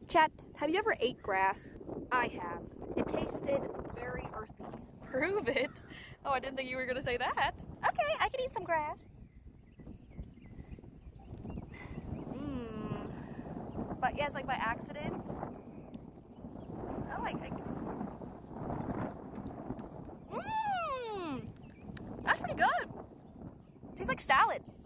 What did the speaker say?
Chat, have you ever ate grass? I have. It tasted very earthy. Prove it. Oh, I didn't think you were gonna say that. Okay, I can eat some grass. But yeah, it's like by accident. Oh, that's pretty good. Tastes like salad.